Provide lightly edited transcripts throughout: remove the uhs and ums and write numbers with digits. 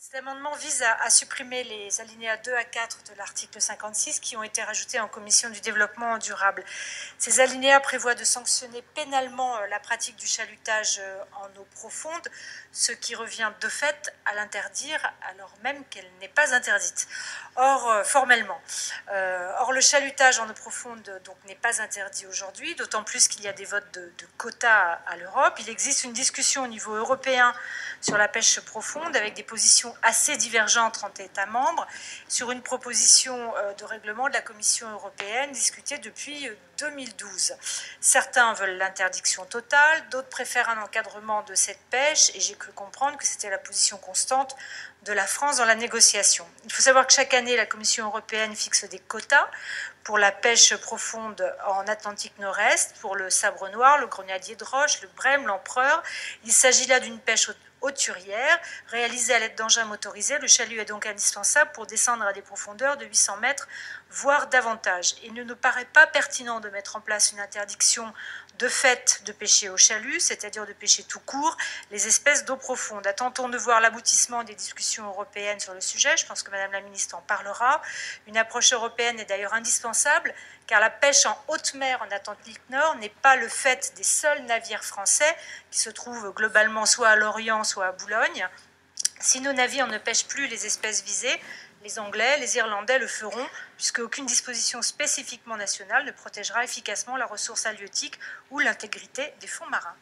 Cet amendement vise à supprimer les alinéas 2 à 4 de l'article 56 qui ont été rajoutés en commission du développement durable. Ces alinéas prévoient de sanctionner pénalement la pratique du chalutage en eau profonde, ce qui revient de fait à l'interdire alors même qu'elle n'est pas interdite. Or, formellement. Or, le chalutage en eau profonde donc n'est pas interdit aujourd'hui, d'autant plus qu'il y a des votes de quotas à l'Europe. Il existe une discussion au niveau européen sur la pêche profonde avec des positions assez divergentes entre États membres sur une proposition de règlement de la Commission européenne discutée depuis 2012. Certains veulent l'interdiction totale, d'autres préfèrent un encadrement de cette pêche et j'ai cru comprendre que c'était la position constante de la France dans la négociation. Il faut savoir que chaque année, la Commission européenne fixe des quotas pour la pêche profonde en Atlantique Nord-Est, pour le sabre noir, le grenadier de roche, le brème, l'empereur. Il s'agit là d'une pêche hauturière, réalisée à l'aide d'engins motorisés. Le chalut est donc indispensable pour descendre à des profondeurs de 800 mètres, voire davantage. Il ne nous paraît pas pertinent de mettre en place une interdiction de fait de pêcher au chalut, c'est-à-dire de pêcher tout court les espèces d'eau profonde. Attendons de voir l'aboutissement des discussions européennes sur le sujet. Je pense que Madame la Ministre en parlera. Une approche européenne est d'ailleurs indispensable, car la pêche en haute mer en Atlantique Nord n'est pas le fait des seuls navires français qui se trouvent globalement soit à Lorient, soit à Boulogne. Si nos navires ne pêchent plus les espèces visées, les Anglais, les Irlandais le feront, puisque aucune disposition spécifiquement nationale ne protégera efficacement la ressource halieutique ou l'intégrité des fonds marins.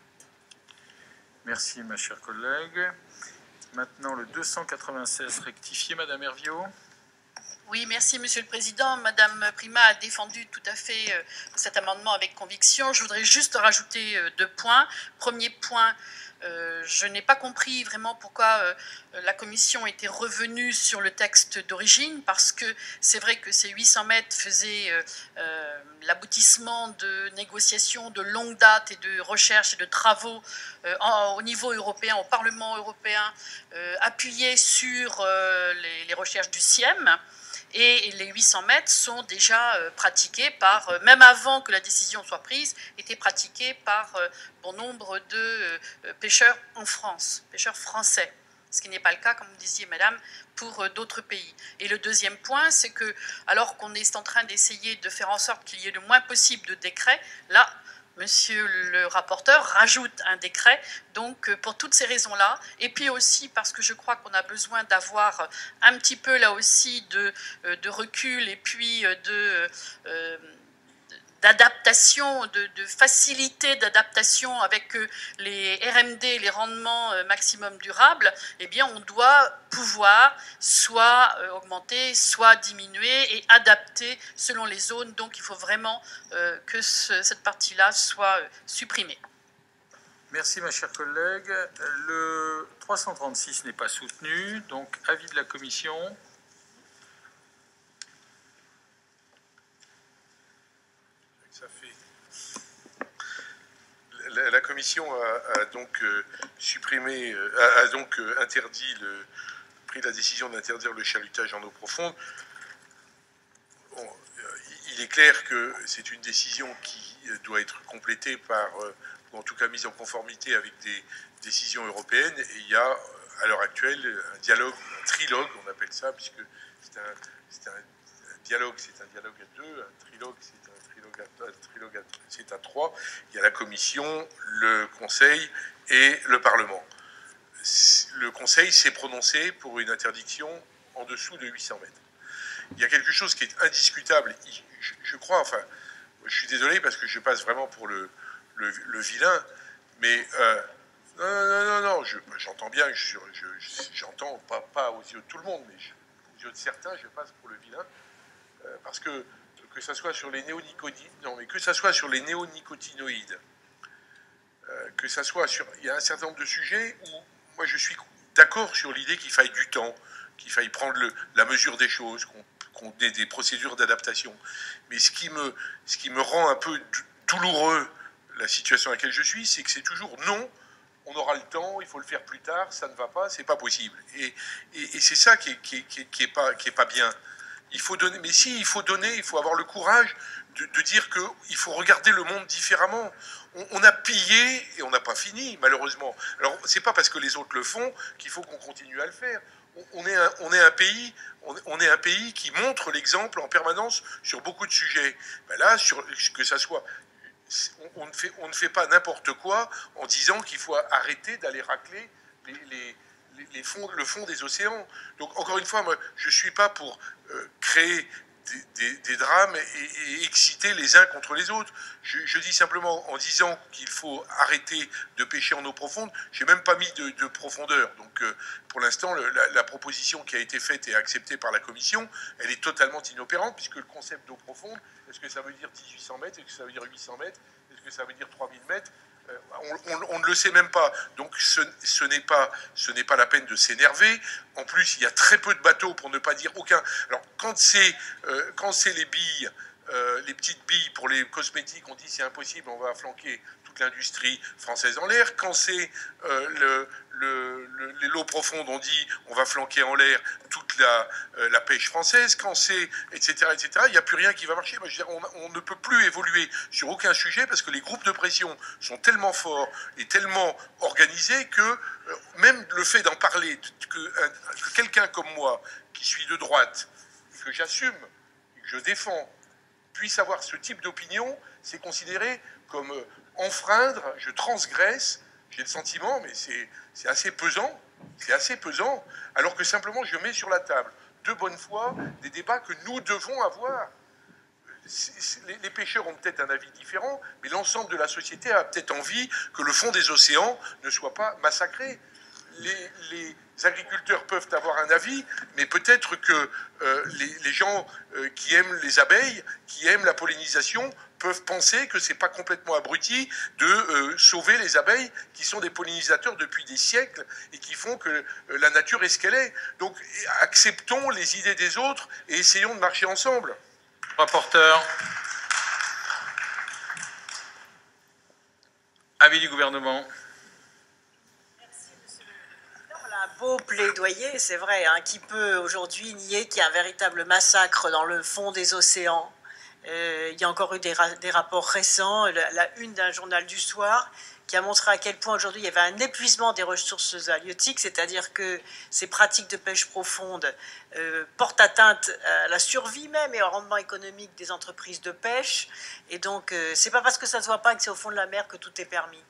Merci, ma chère collègue. Maintenant, le 296 rectifié, Madame Herviot. Oui, merci Monsieur le Président. Madame Prima a défendu tout à fait cet amendement avec conviction. Je voudrais juste rajouter 2 points. Premier point, je n'ai pas compris vraiment pourquoi la Commission était revenue sur le texte d'origine, parce que c'est vrai que ces 800 mètres faisaient l'aboutissement de négociations de longue date et de recherches et de travaux au niveau européen, au Parlement européen, appuyés sur les recherches du CIEM. Et les 800 mètres sont déjà pratiqués par, même avant que la décision soit prise, étaient pratiqués par bon nombre de pêcheurs en France, pêcheurs français. Ce qui n'est pas le cas, comme vous disiez, madame, pour d'autres pays. Et le deuxième point, c'est que, alors qu'on est en train d'essayer de faire en sorte qu'il y ait le moins possible de décrets, là, Monsieur le rapporteur rajoute un décret, donc pour toutes ces raisons-là, et puis aussi parce que je crois qu'on a besoin d'avoir un petit peu là aussi de recul et puis d'adaptation, de facilité d'adaptation avec les RMD, les rendements maximum durables, eh bien on doit pouvoir soit augmenter, soit diminuer et adapter selon les zones. Donc il faut vraiment que cette partie-là soit supprimée. Merci ma chère collègue. Le 336 n'est pas soutenu, donc avis de la Commission. La Commission a donc supprimé, a donc interdit pris la décision d'interdire le chalutage en eau profonde. Bon, il est clair que c'est une décision qui doit être complétée par, ou en tout cas mise en conformité avec des décisions européennes. Et il y a à l'heure actuelle un dialogue, un trilogue, on appelle ça, puisque c'est un dialogue, c'est un dialogue à deux, un trilogue, c'est à trois. Il y a la Commission, le Conseil et le Parlement. Le Conseil s'est prononcé pour une interdiction en dessous de 800 mètres. Il y a quelque chose qui est indiscutable, je crois, enfin, je suis désolé parce que je passe vraiment pour le vilain, mais non, j'entends bien, j'entends pas aux yeux de tout le monde, mais aux yeux de certains, je passe pour le vilain, parce que ça soit sur les néonicotinoïdes, que ça soit sur... Il y a un certain nombre de sujets où moi je suis d'accord sur l'idée qu'il faille du temps, qu'il faille prendre la mesure des choses, qu'on ait des procédures d'adaptation. Mais ce qui me rend un peu douloureux, la situation à laquelle je suis, c'est que c'est toujours non, on aura le temps, il faut le faire plus tard, ça ne va pas, c'est pas possible. Et c'est ça qui est pas bien. Il faut donner, mais si, il faut donner, il faut avoir le courage de dire qu'il faut regarder le monde différemment. On a pillé et on n'a pas fini, malheureusement. Alors, c'est pas parce que les autres le font qu'il faut qu'on continue à le faire. on est un pays qui montre l'exemple en permanence sur beaucoup de sujets. Ben là, que ça soit, on ne fait pas n'importe quoi en disant qu'il faut arrêter d'aller racler le fond des océans. Donc encore une fois, moi, je ne suis pas pour créer des drames et exciter les uns contre les autres. Je dis simplement, en disant qu'il faut arrêter de pêcher en eau profonde, je n'ai même pas mis de profondeur. Donc pour l'instant, la proposition qui a été faite et acceptée par la Commission, elle est totalement inopérante, puisque le concept d'eau profonde, est-ce que ça veut dire 1800 mètres, est-ce que ça veut dire 800 mètres, est-ce que ça veut dire 3000 mètres, on ne le sait même pas. Donc ce n'est pas la peine de s'énerver. En plus, il y a très peu de bateaux, pour ne pas dire aucun. Alors quand c'est les billes, les petites billes pour les cosmétiques, on dit c'est impossible, on va flanquer toute l'industrie française en l'air. Quand c'est l'eau profonde, on dit on va flanquer en l'air toute la pêche française. Quand c'est etc., il n'y a plus rien qui va marcher. Moi, je veux dire, on ne peut plus évoluer sur aucun sujet parce que les groupes de pression sont tellement forts et tellement organisés que même le fait d'en parler, que quelqu'un comme moi, qui suis de droite, que j'assume, que je défends, puisse avoir ce type d'opinion, c'est considéré comme enfreindre, je transgresse, j'ai le sentiment, mais c'est assez pesant, alors que simplement je mets sur la table de bonne foi des débats que nous devons avoir. Les pêcheurs ont peut-être un avis différent, mais l'ensemble de la société a peut-être envie que le fond des océans ne soit pas massacré. Les agriculteurs peuvent avoir un avis, mais peut-être que les gens qui aiment les abeilles, qui aiment la pollinisation, peuvent penser que c'est pas complètement abruti de sauver les abeilles, qui sont des pollinisateurs depuis des siècles et qui font que la nature est ce qu'elle est. Donc acceptons les idées des autres et essayons de marcher ensemble. Rapporteur. Avis du gouvernement. Un beau plaidoyer, c'est vrai, hein, qui peut aujourd'hui nier qu'il y a un véritable massacre dans le fond des océans. Il y a encore eu des rapports récents, la une d'un journal du soir, qui a montré à quel point aujourd'hui il y avait un épuisement des ressources halieutiques, c'est-à-dire que ces pratiques de pêche profonde portent atteinte à la survie même et au rendement économique des entreprises de pêche. Et donc, c'est pas parce que ça ne se voit pas que c'est au fond de la mer que tout est permis.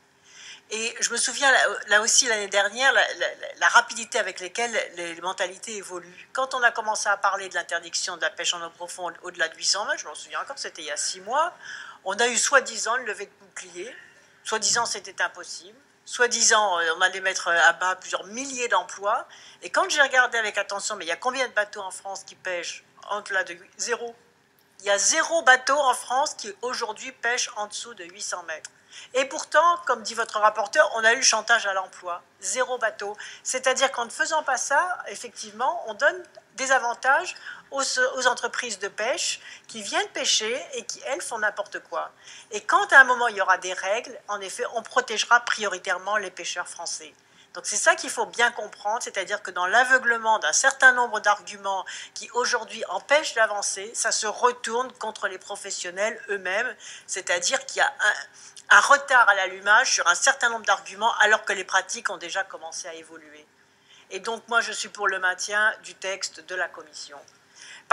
Et je me souviens, là aussi, l'année dernière, la rapidité avec laquelle les mentalités évoluent. Quand on a commencé à parler de l'interdiction de la pêche en eau profonde au-delà de 800 mètres, je m'en souviens encore, c'était il y a 6 mois, on a eu soi-disant une levée de bouclier, soi-disant c'était impossible, soi-disant on allait mettre à bas plusieurs milliers d'emplois. Et quand j'ai regardé avec attention, mais il y a combien de bateaux en France qui pêchent au-delà de 0 ? Il y a 0 bateau en France qui aujourd'hui pêche en dessous de 800 mètres. Et pourtant, comme dit votre rapporteur, on a eu le chantage à l'emploi, 0 bateau. C'est-à-dire qu'en ne faisant pas ça, effectivement, on donne des avantages aux entreprises de pêche qui viennent pêcher et qui, elles, font n'importe quoi. Et quand à un moment il y aura des règles, en effet, on protégera prioritairement les pêcheurs français. Donc c'est ça qu'il faut bien comprendre, c'est-à-dire que dans l'aveuglement d'un certain nombre d'arguments qui aujourd'hui empêchent d'avancer, ça se retourne contre les professionnels eux-mêmes, c'est-à-dire qu'il y a un retard à l'allumage sur un certain nombre d'arguments alors que les pratiques ont déjà commencé à évoluer. Et donc moi je suis pour le maintien du texte de la Commission. Pourquoi ?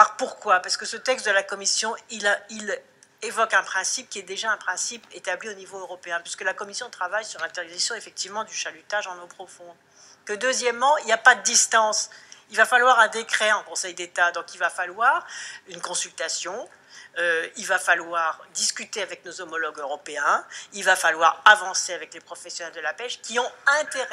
Parce que ce texte de la Commission, il évoque un principe qui est déjà un principe établi au niveau européen, puisque la Commission travaille sur l'interdiction effectivement du chalutage en eau profonde. Que deuxièmement, il n'y a pas de distance. Il va falloir un décret en Conseil d'État, donc il va falloir une consultation, il va falloir discuter avec nos homologues européens, il va falloir avancer avec les professionnels de la pêche qui ont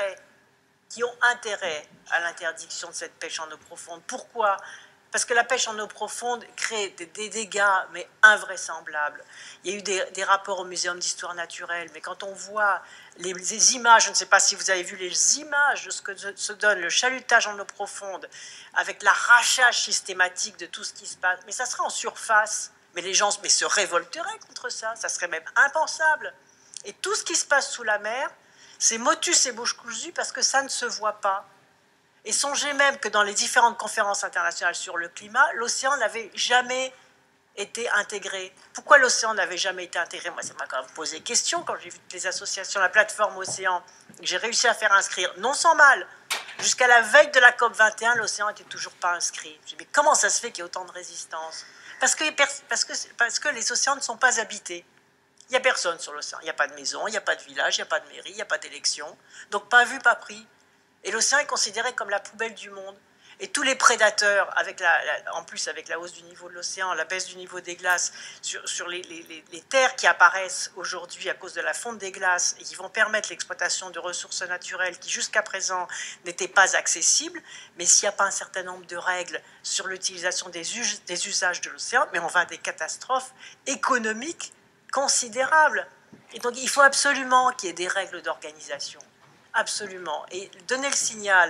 intérêt à l'interdiction de cette pêche en eau profonde. Pourquoi ? Parce que la pêche en eau profonde crée des dégâts, mais invraisemblables. Il y a eu des rapports au Muséum d'histoire naturelle, mais quand on voit les images, je ne sais pas si vous avez vu les images de ce que se donne le chalutage en eau profonde, avec l'arrachage systématique de tout ce qui se passe, mais ça sera en surface. Mais les gens se révolteraient contre ça, ça serait même impensable. Et tout ce qui se passe sous la mer, c'est motus et bouche cousue parce que ça ne se voit pas. Et songez même que dans les différentes conférences internationales sur le climat, l'océan n'avait jamais été intégré. Pourquoi l'océan n'avait jamais été intégré ? Moi, ça m'a quand même posé question quand j'ai vu les associations, la plateforme Océan. J'ai réussi à faire inscrire, non sans mal, Jusqu'à la veille de la COP 21, l'océan n'était toujours pas inscrit. Je dis, mais comment ça se fait qu'il y ait autant de résistance? Parce que les océans ne sont pas habités. Il n'y a personne sur l'océan. Il n'y a pas de maison, il n'y a pas de village, il n'y a pas de mairie, il n'y a pas d'élection. Donc pas vu, pas pris. Et l'océan est considéré comme la poubelle du monde. Et tous les prédateurs, en plus avec la hausse du niveau de l'océan, la baisse du niveau des glaces, sur les terres qui apparaissent aujourd'hui à cause de la fonte des glaces et qui vont permettre l'exploitation de ressources naturelles qui jusqu'à présent n'étaient pas accessibles, mais s'il n'y a pas un certain nombre de règles sur l'utilisation des usages de l'océan, mais on va à des catastrophes économiques considérables. Et donc il faut absolument qu'il y ait des règles d'organisation. Absolument. Et donner le signal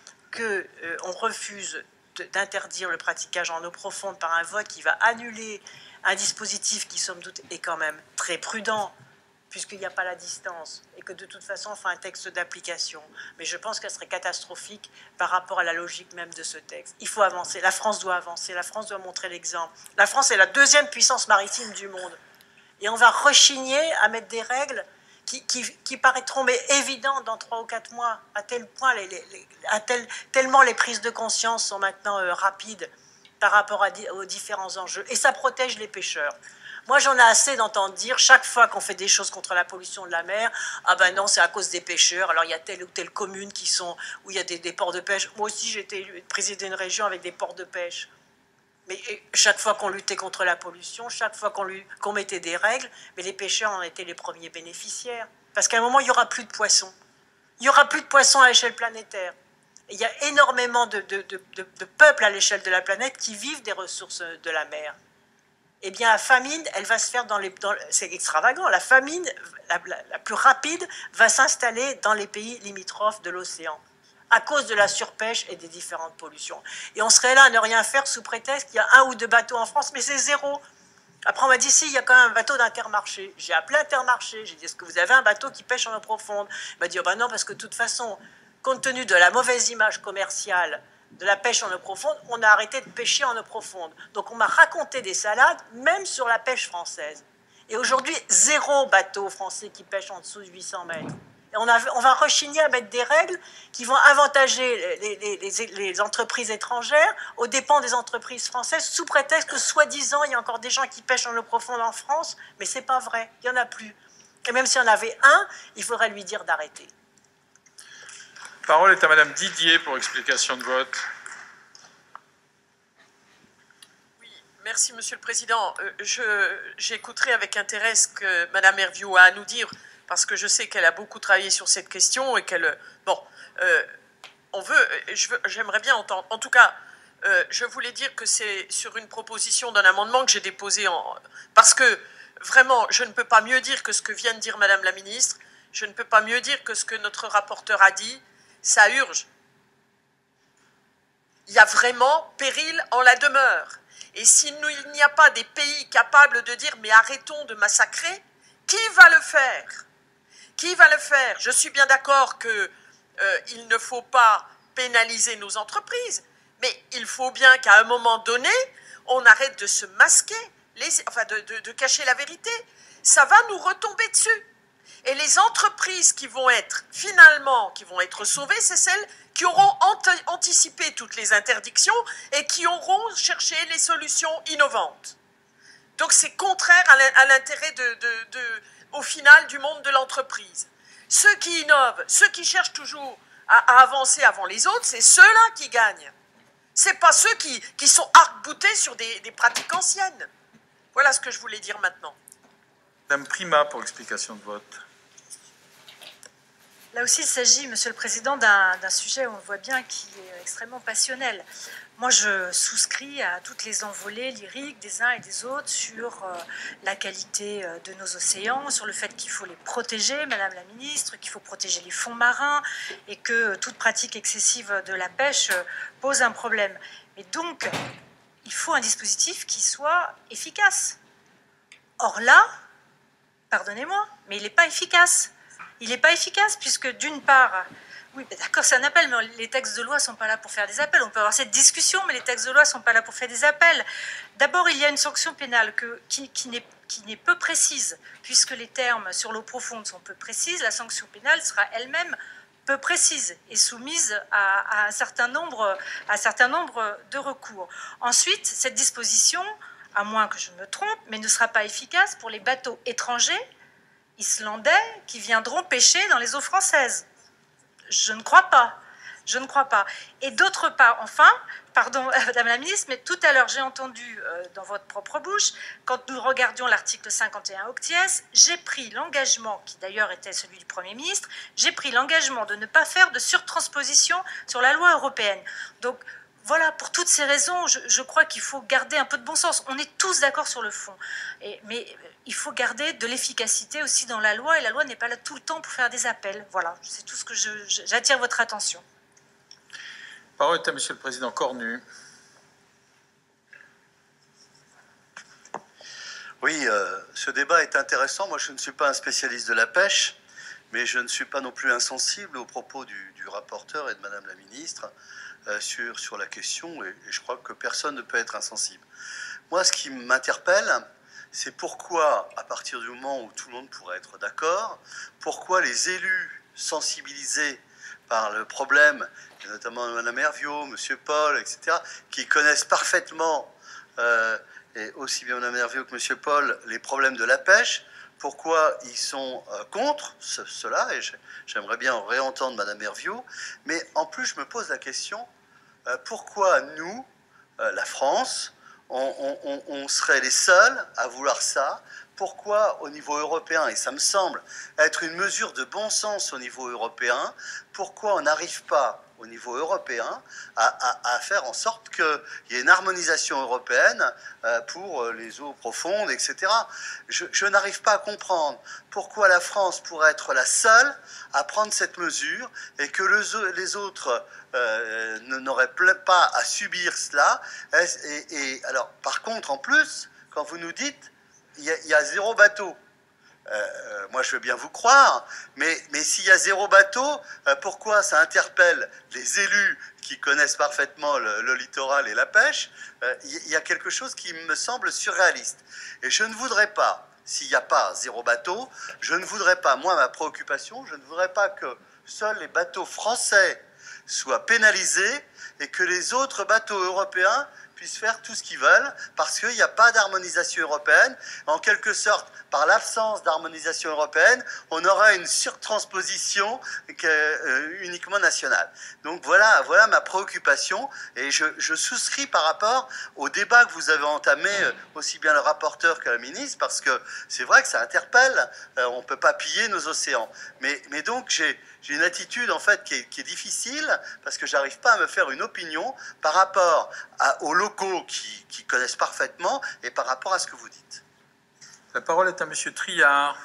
qu'on refuse d'interdire le pratiquage en eau profonde par un vote qui va annuler un dispositif qui, somme toute, est quand même très prudent, puisqu'il n'y a pas la distance, et que de toute façon, on fait un texte d'application. Mais je pense qu'elle serait catastrophique par rapport à la logique même de ce texte. Il faut avancer. La France doit avancer. La France doit montrer l'exemple. La France est la deuxième puissance maritime du monde. Et on va rechigner à mettre des règles qui paraîtront mais évidentes dans 3 ou 4 mois, à tel point, tellement les prises de conscience sont maintenant rapides par rapport aux différents enjeux. Et ça protège les pêcheurs. Moi, j'en ai assez d'entendre dire, chaque fois qu'on fait des choses contre la pollution de la mer, ah ben non, c'est à cause des pêcheurs, alors il y a telle ou telle commune où il y a des ports de pêche. Moi aussi, j'ai été président d'une région avec des ports de pêche. Mais chaque fois qu'on luttait contre la pollution, chaque fois qu'on mettait des règles, mais les pêcheurs en étaient les premiers bénéficiaires. Parce qu'à un moment, il n'y aura plus de poissons. Il n'y aura plus de poissons à l'échelle planétaire. Et il y a énormément de peuples à l'échelle de la planète qui vivent des ressources de la mer. Eh bien, la famine, elle va se faire c'est extravagant, la famine la plus rapide va s'installer dans les pays limitrophes de l'océan, à cause de la surpêche et des différentes pollutions. Et on serait là à ne rien faire sous prétexte qu'il y a 1 ou 2 bateaux en France, mais c'est 0. Après, on m'a dit, si, il y a quand même un bateau d'Intermarché. J'ai appelé Intermarché, j'ai dit, est-ce que vous avez un bateau qui pêche en eau profonde? Il m'a dit, oh ben non, parce que de toute façon, compte tenu de la mauvaise image commerciale de la pêche en eau profonde, on a arrêté de pêcher en eau profonde. Donc on m'a raconté des salades, même sur la pêche française. Et aujourd'hui, 0 bateau français qui pêche en dessous de 800 mètres. Et on va rechigner à mettre des règles qui vont avantager les entreprises étrangères aux dépens des entreprises françaises, sous prétexte que, soi-disant, il y a encore des gens qui pêchent en eau profonde en France, mais c'est pas vrai, il n'y en a plus. Et même s'il y en avait un, il faudrait lui dire d'arrêter. La parole est à Madame Didier pour explication de vote. Oui, merci Monsieur le Président. J'écouterai avec intérêt ce que Madame Hervieux a à nous dire, parce que je sais qu'elle a beaucoup travaillé sur cette question et qu'elle... Bon, j'aimerais bien entendre... En tout cas, je voulais dire que c'est sur une proposition d'un amendement que j'ai déposé parce que, vraiment, je ne peux pas mieux dire que ce que vient de dire Madame la Ministre, je ne peux pas mieux dire que ce que notre rapporteur a dit, ça urge. Il y a vraiment péril en la demeure. Et s'il n'y a pas des pays capables de dire « mais arrêtons de massacrer », qui va le faire? Qui va le faire? Je suis bien d'accord qu'il ne faut pas pénaliser nos entreprises, mais il faut bien qu'à un moment donné, on arrête de se masquer, de cacher la vérité. Ça va nous retomber dessus. Et les entreprises qui vont être sauvées, c'est celles qui auront anticipé toutes les interdictions et qui auront cherché les solutions innovantes. Donc c'est contraire à l'intérêt au final du monde de l'entreprise. Ceux qui innovent, ceux qui cherchent toujours à avancer avant les autres, c'est ceux-là qui gagnent. Ce n'est pas ceux qui sont arc-boutés sur des pratiques anciennes. Voilà ce que je voulais dire maintenant. Madame Prima pour explication de vote. Là aussi, il s'agit, Monsieur le Président, d'un sujet, on le voit bien, qui est extrêmement passionnel. Moi, je souscris à toutes les envolées lyriques des uns et des autres sur la qualité de nos océans, sur le fait qu'il faut les protéger, Madame la Ministre, qu'il faut protéger les fonds marins et que toute pratique excessive de la pêche pose un problème. Mais donc, il faut un dispositif qui soit efficace. Or là, pardonnez-moi, mais il n'est pas efficace. Il n'est pas efficace puisque d'une part, oui, d'accord, c'est un appel, mais les textes de loi ne sont pas là pour faire des appels. On peut avoir cette discussion, mais les textes de loi ne sont pas là pour faire des appels. D'abord, il y a une sanction pénale qui n'est peu précise, puisque les termes sur l'eau profonde sont peu précises. La sanction pénale sera elle-même peu précise et soumise à un certain nombre de recours. Ensuite, cette disposition, à moins que je me trompe, mais ne sera pas efficace pour les bateaux étrangers, islandais, qui viendront pêcher dans les eaux françaises. Je ne crois pas. Je ne crois pas. Et d'autre part, enfin, pardon, Madame la Ministre, mais tout à l'heure, j'ai entendu dans votre propre bouche, quand nous regardions l'article 51 octies, j'ai pris l'engagement, qui d'ailleurs était celui du Premier ministre, j'ai pris l'engagement de ne pas faire de surtransposition sur la loi européenne. Donc, voilà, pour toutes ces raisons, je crois qu'il faut garder un peu de bon sens. On est tous d'accord sur le fond. Mais il faut garder de l'efficacité aussi dans la loi, et la loi n'est pas là tout le temps pour faire des appels. Voilà, c'est tout ce que j'attire votre attention. La parole est à Monsieur le Président Cornu. Oui, ce débat est intéressant. Moi, je ne suis pas un spécialiste de la pêche, mais je ne suis pas non plus insensible aux propos du rapporteur et de Madame la Ministre sur la question, et je crois que personne ne peut être insensible. Moi, ce qui m'interpelle, c'est pourquoi, à partir du moment où tout le monde pourrait être d'accord, pourquoi les élus sensibilisés par le problème, et notamment Mme Herviaux, M. Paul, etc., qui connaissent parfaitement, et aussi bien Mme Herviaux que M. Paul, les problèmes de la pêche, pourquoi ils sont contre cela, et j'aimerais bien réentendre Mme Herviaux, mais en plus je me pose la question, pourquoi nous, la France, on serait les seuls à vouloir ça? Pourquoi au niveau européen, et ça me semble être une mesure de bon sens au niveau européen, pourquoi on n'arrive pas au niveau européen à faire en sorte qu'il y ait une harmonisation européenne pour les eaux profondes, etc. Je n'arrive pas à comprendre pourquoi la France pourrait être la seule à prendre cette mesure et que les autres n'auraient pas à subir cela. Et alors, par contre, en plus, quand vous nous dites il y a 0 bateau. Moi, je veux bien vous croire, mais s'il y a 0 bateau, pourquoi ça interpelle les élus qui connaissent parfaitement le littoral et la pêche? Il y a quelque chose qui me semble surréaliste. Et je ne voudrais pas, s'il n'y a pas 0 bateau, je ne voudrais pas, moi, ma préoccupation, je ne voudrais pas que seuls les bateaux français soient pénalisés et que les autres bateaux européens puissent faire tout ce qu'ils veulent, parce qu'il n'y a pas d'harmonisation européenne. En quelque sorte, par l'absence d'harmonisation européenne, on aura une surtransposition uniquement nationale. Donc voilà ma préoccupation, et je souscris par rapport au débat que vous avez entamé, aussi bien le rapporteur que la ministre, parce que c'est vrai que ça interpelle, on ne peut pas piller nos océans. Mais donc j'ai une attitude en fait qui est difficile, parce que j'arrive pas à me faire une opinion par rapport aux locaux qui connaissent parfaitement et par rapport à ce que vous dites. La parole est à Monsieur Triard.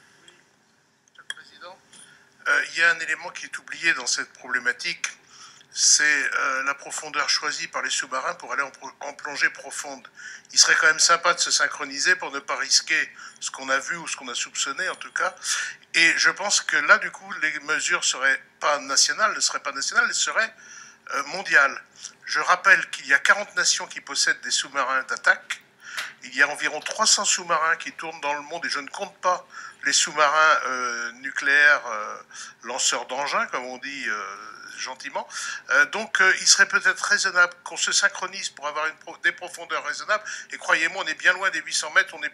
Monsieur le Président, il y a un élément qui est oublié dans cette problématique, c'est la profondeur choisie par les sous-marins pour aller en plongée profonde. Il serait quand même sympa de se synchroniser pour ne pas risquer ce qu'on a vu ou ce qu'on a soupçonné en tout cas. Et je pense que là, du coup, les mesures ne seraient pas nationales, elles seraient mondiales. Je rappelle qu'il y a 40 nations qui possèdent des sous-marins d'attaque. Il y a environ 300 sous-marins qui tournent dans le monde, et je ne compte pas les sous-marins nucléaires lanceurs d'engins, comme on dit gentiment. Donc il serait peut-être raisonnable qu'on se synchronise pour avoir des profondeurs raisonnables. Et croyez-moi, on est bien loin des 800 mètres, on est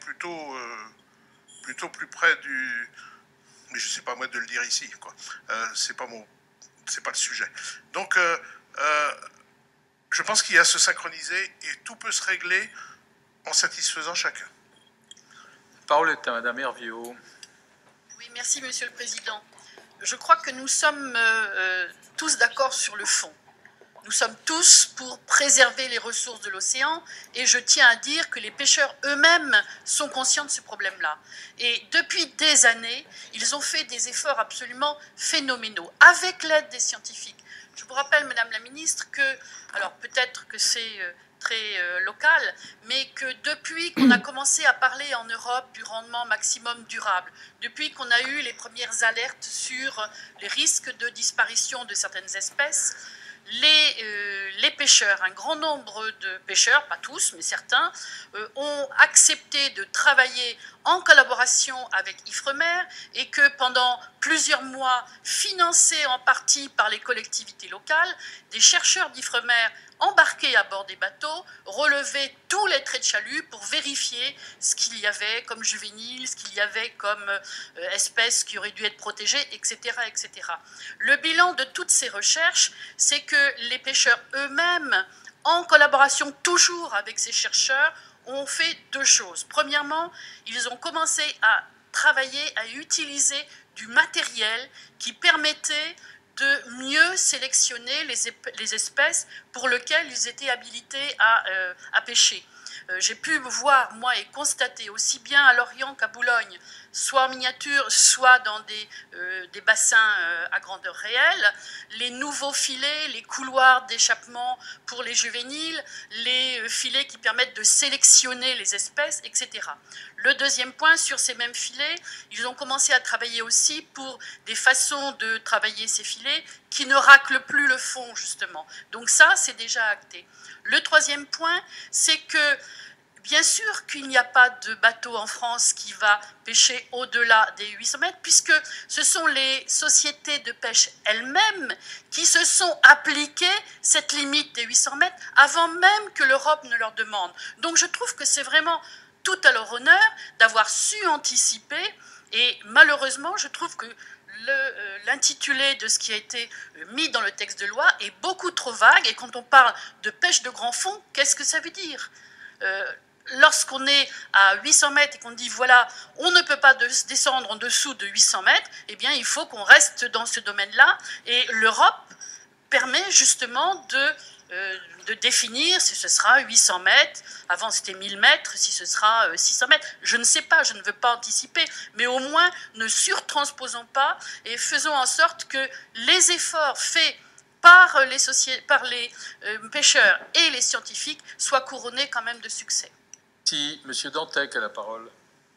plutôt plus près du... Mais je ne sais pas moi de le dire ici, quoi. C'est pas le sujet. Donc je pense qu'il y a à se synchroniser, et tout peut se régler en satisfaisant chacun. La parole est à Madame Herviaux. Oui, merci Monsieur le Président. Je crois que nous sommes tous d'accord sur le fond. Nous sommes tous pour préserver les ressources de l'océan, et je tiens à dire que les pêcheurs eux-mêmes sont conscients de ce problème-là. Et depuis des années, ils ont fait des efforts absolument phénoménaux, avec l'aide des scientifiques. Je vous rappelle, Madame la Ministre, que, alors peut-être que c'est très local, mais que depuis qu'on a commencé à parler en Europe du rendement maximum durable, depuis qu'on a eu les premières alertes sur les risques de disparition de certaines espèces, les pêcheurs, un grand nombre de pêcheurs, pas tous, mais certains, ont accepté de travailler en collaboration avec Ifremer et que pendant plusieurs mois, financés en partie par les collectivités locales, des chercheurs d'Ifremer embarqués à bord des bateaux relevaient tous les traits de chalut pour vérifier ce qu'il y avait comme juvéniles, ce qu'il y avait comme espèces qui auraient dû être protégées, etc., etc. Le bilan de toutes ces recherches, c'est que les pêcheurs eux-mêmes, en collaboration toujours avec ces chercheurs, ont fait deux choses. Premièrement, ils ont commencé à travailler, à utiliser du matériel qui permettait de mieux sélectionner les espèces pour lesquelles ils étaient habilités à pêcher. J'ai pu voir, moi, et constater aussi bien à Lorient qu'à Boulogne, soit en miniature, soit dans des bassins à grandeur réelle, les nouveaux filets, les couloirs d'échappement pour les juvéniles, les filets qui permettent de sélectionner les espèces, etc. Le deuxième point, sur ces mêmes filets, ils ont commencé à travailler aussi pour des façons de travailler ces filets qui ne raclent plus le fond, justement. Donc ça, c'est déjà acté. Le troisième point, c'est que bien sûr qu'il n'y a pas de bateau en France qui va pêcher au-delà des 800 mètres, puisque ce sont les sociétés de pêche elles-mêmes qui se sont appliquées cette limite des 800 mètres avant même que l'Europe ne leur demande. Donc je trouve que c'est vraiment tout à leur honneur d'avoir su anticiper, et malheureusement, je trouve que l'intitulé de ce qui a été mis dans le texte de loi est beaucoup trop vague, et quand on parle de pêche de grand fond, qu'est-ce que ça veut dire ? Lorsqu'on est à 800 mètres et qu'on dit voilà, on ne peut pas descendre en dessous de 800 mètres, eh bien il faut qu'on reste dans ce domaine-là, et l'Europe permet justement de définir si ce sera 800 mètres, avant c'était 1000 mètres, si ce sera 600 mètres. Je ne sais pas, je ne veux pas anticiper, mais au moins ne surtransposons pas et faisons en sorte que les efforts faits par les pêcheurs et les scientifiques soient couronnés quand même de succès. Si, M. Dantec a la parole.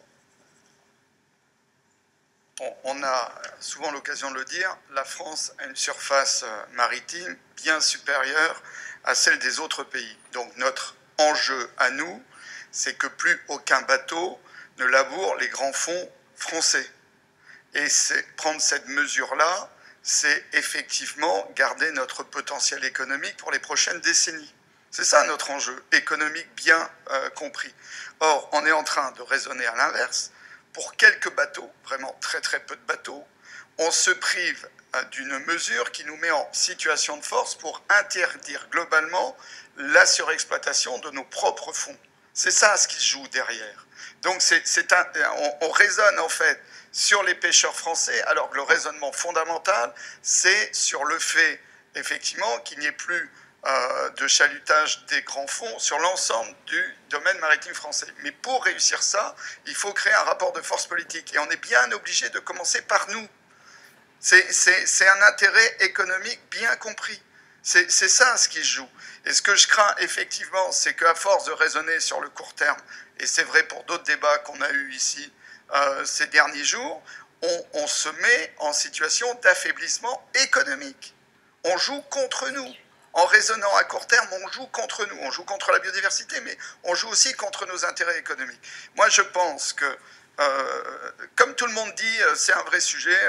On a souvent l'occasion de le dire, la France a une surface maritime bien supérieure à celle des autres pays. Donc notre enjeu à nous, c'est que plus aucun bateau ne laboure les grands fonds français. Et prendre cette mesure-là, c'est effectivement garder notre potentiel économique pour les prochaines décennies. C'est ça notre enjeu économique bien compris. Or, on est en train de raisonner à l'inverse. Pour quelques bateaux, vraiment très très peu de bateaux, on se prive d'une mesure qui nous met en situation de force pour interdire globalement la surexploitation de nos propres fonds. C'est ça ce qui se joue derrière. Donc on raisonne en fait sur les pêcheurs français, alors que le raisonnement fondamental, c'est sur le fait effectivement qu'il n'y ait plus de chalutage des grands fonds sur l'ensemble du domaine maritime français. Mais pour réussir ça, il faut créer un rapport de force politique. Et on est bien obligé de commencer par nous. C'est un intérêt économique bien compris. C'est ça ce qui se joue. Et ce que je crains effectivement, c'est qu'à force de raisonner sur le court terme, et c'est vrai pour d'autres débats qu'on a eus ici ces derniers jours, on se met en situation d'affaiblissement économique. On joue contre nous. En raisonnant à court terme, on joue contre nous. On joue contre la biodiversité, mais on joue aussi contre nos intérêts économiques. Moi, je pense que, comme tout le monde dit, c'est un vrai sujet.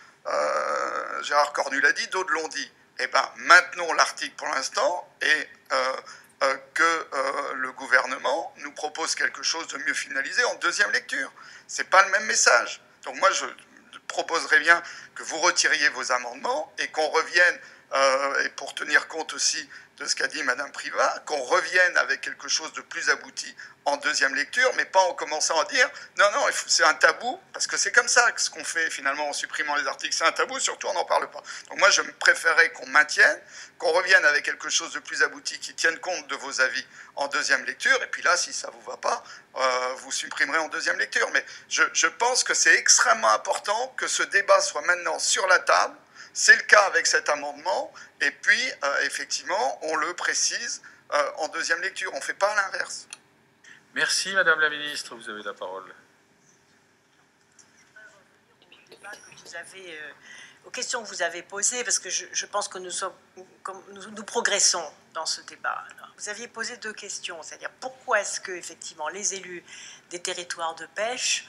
Gérard Cornu l'a dit, d'autres l'ont dit. Eh bien, maintenons l'article pour l'instant et que le gouvernement nous propose quelque chose de mieux finalisé en deuxième lecture. Ce n'est pas le même message. Donc moi, je proposerais bien que vous retiriez vos amendements et qu'on revienne, et pour tenir compte aussi de ce qu'a dit Madame Privat, qu'on revienne avec quelque chose de plus abouti en deuxième lecture, mais pas en commençant à dire non, non, c'est un tabou, parce que c'est comme ça que ce qu'on fait finalement en supprimant les articles, c'est un tabou, surtout on n'en parle pas. Donc moi je préférerais qu'on maintienne, qu'on revienne avec quelque chose de plus abouti qui tienne compte de vos avis en deuxième lecture, et puis là si ça ne vous va pas, vous supprimerez en deuxième lecture. Mais je pense que c'est extrêmement important que ce débat soit maintenant sur la table. C'est le cas avec cet amendement, et puis effectivement, on le précise en deuxième lecture. On ne fait pas l'inverse. Merci Madame la Ministre, vous avez la parole. Aux questions que vous avez posées, parce que je pense que nous sommes nous progressons dans ce débat. Alors, vous aviez posé 2 questions, c'est-à-dire pourquoi est-ce que effectivement les élus des territoires de pêche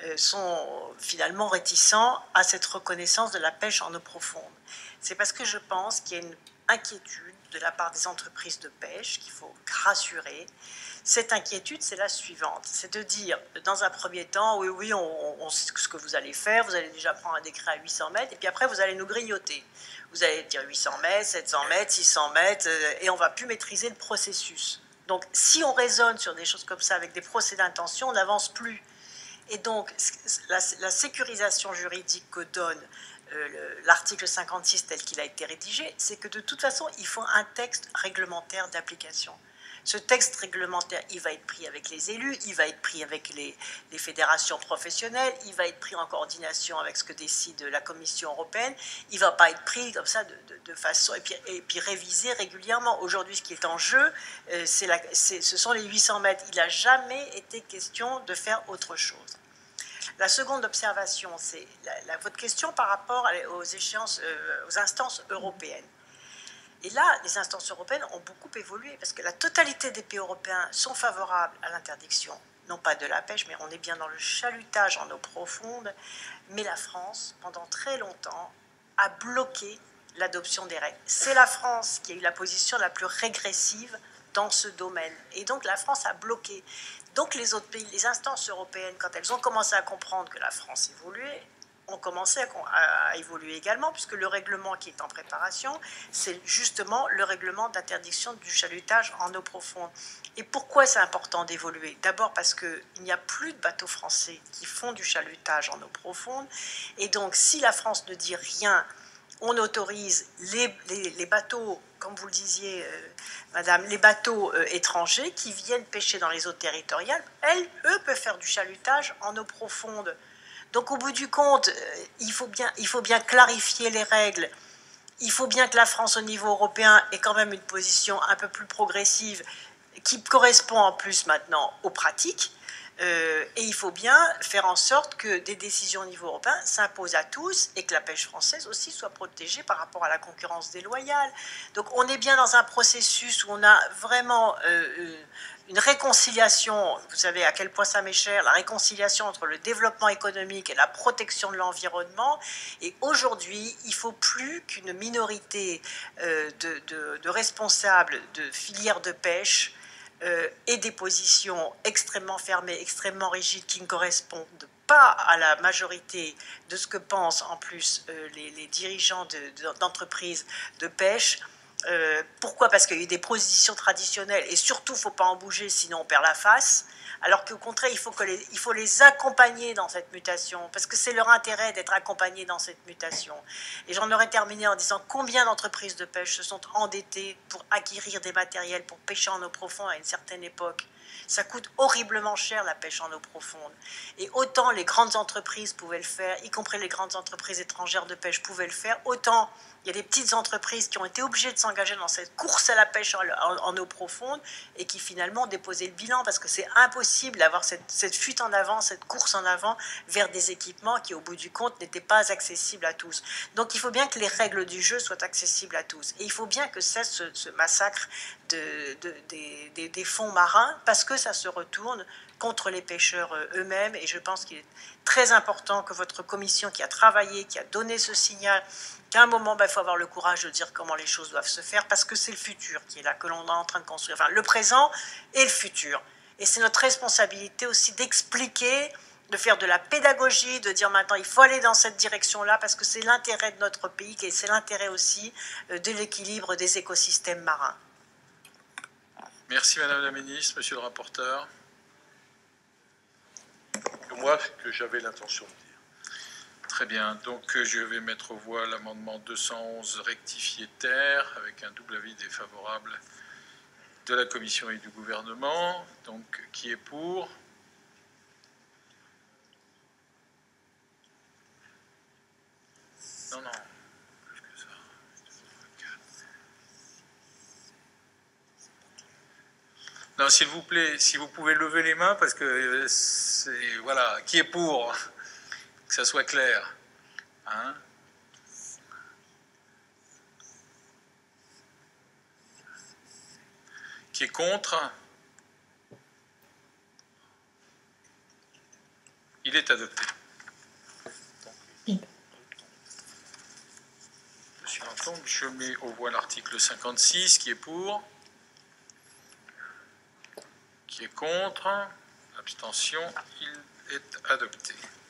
sont finalement réticents à cette reconnaissance de la pêche en eau profonde. C'est parce que je pense qu'il y a une inquiétude de la part des entreprises de pêche qu'il faut rassurer. Cette inquiétude, c'est la suivante, c'est de dire, dans un premier temps, oui, on sait ce que vous allez faire, vous allez déjà prendre un décret à 800 mètres, et puis après, vous allez nous grignoter. Vous allez dire 800 mètres, 700 mètres, 600 mètres, et on ne va plus maîtriser le processus. Donc, si on raisonne sur des choses comme ça, avec des procès d'intention, on n'avance plus. Et donc, la sécurisation juridique que donne l'article 56 tel qu'il a été rédigé, c'est que de toute façon, il faut un texte réglementaire d'application. Ce texte réglementaire, il va être pris avec les élus, il va être pris avec les fédérations professionnelles, il va être pris en coordination avec ce que décide la Commission européenne, il ne va pas être pris comme ça de façon... Et puis révisé régulièrement. Aujourd'hui, ce qui est en jeu, ce sont les 800 mètres. Il n'a jamais été question de faire autre chose. La seconde observation, c'est votre question par rapport aux échéances, aux instances européennes. Et là, les instances européennes ont beaucoup évolué parce que la totalité des pays européens sont favorables à l'interdiction, non pas de la pêche, mais on est bien dans le chalutage en eau profonde. Mais la France, pendant très longtemps, a bloqué l'adoption des règles. C'est la France qui a eu la position la plus régressive dans ce domaine. Et donc la France a bloqué. Donc les autres pays, les instances européennes, quand elles ont commencé à comprendre que la France évoluait, ont commencé à évoluer également, puisque le règlement qui est en préparation, c'est justement le règlement d'interdiction du chalutage en eau profonde. Et pourquoi c'est important d'évoluer? D'abord parce qu'il n'y a plus de bateaux français qui font du chalutage en eau profonde, et donc si la France ne dit rien, on autorise les bateaux, comme vous le disiez, madame, les bateaux étrangers qui viennent pêcher dans les eaux territoriales, eux peuvent faire du chalutage en eau profonde. Donc, au bout du compte, il faut bien clarifier les règles. Il faut bien que la France, au niveau européen, ait quand même une position un peu plus progressive qui correspond en plus maintenant aux pratiques. Et il faut bien faire en sorte que des décisions au niveau européen s'imposent à tous et que la pêche française aussi soit protégée par rapport à la concurrence déloyale. Donc, on est bien dans un processus où on a vraiment... une réconciliation, vous savez à quel point ça m'est cher, la réconciliation entre le développement économique et la protection de l'environnement. Et aujourd'hui, il ne faut plus qu'une minorité de responsables de filières de pêche ait des positions extrêmement fermées, extrêmement rigides, qui ne correspondent pas à la majorité de ce que pensent en plus les dirigeants d'entreprises de pêche. Pourquoi? Parce qu'il y a eu des positions traditionnelles et surtout, il ne faut pas en bouger, sinon on perd la face. Alors qu'au contraire, il faut les accompagner dans cette mutation, parce que c'est leur intérêt d'être accompagnés dans cette mutation. Et j'en aurais terminé en disant combien d'entreprises de pêche se sont endettées pour acquérir des matériels pour pêcher en eau profonde à une certaine époque. Ça coûte horriblement cher la pêche en eau profonde. Et autant les grandes entreprises pouvaient le faire, y compris les grandes entreprises étrangères de pêche pouvaient le faire, autant il y a des petites entreprises qui ont été obligées de s'engager dans cette course à la pêche en eau profonde et qui finalement ont déposé le bilan parce que c'est impossible d'avoir cette fuite en avant, cette course en avant vers des équipements qui au bout du compte n'étaient pas accessibles à tous. Donc il faut bien que les règles du jeu soient accessibles à tous. Et il faut bien que cesse ce massacre des fonds marins parce que ça se retourne contre les pêcheurs eux-mêmes. Et je pense qu'il est très important que votre commission qui a travaillé, qui a donné ce signal, qu'à un moment, il faut avoir le courage de dire comment les choses doivent se faire, parce que c'est le futur qui est là, que l'on est en train de construire. Enfin, le présent et le futur. Et c'est notre responsabilité aussi d'expliquer, de faire de la pédagogie, de dire maintenant il faut aller dans cette direction-là, parce que c'est l'intérêt de notre pays, et c'est l'intérêt aussi de l'équilibre des écosystèmes marins. Merci Madame la Ministre. Monsieur le rapporteur. Moi, ce que j'avais l'intention de dire. Très bien. Donc, je vais mettre aux voix l'amendement 211 rectifié terre avec un double avis défavorable de la Commission et du gouvernement. Donc, qui est pour? Non, non. Plus que ça. Non, s'il vous plaît, si vous pouvez lever les mains, parce que c'est... Voilà. Qui est pour? Que ça soit clair. Hein? Qui est contre? Il est adopté. Donc, je mets au voie l'article 56, qui est pour, qui est contre, abstention, il est adopté.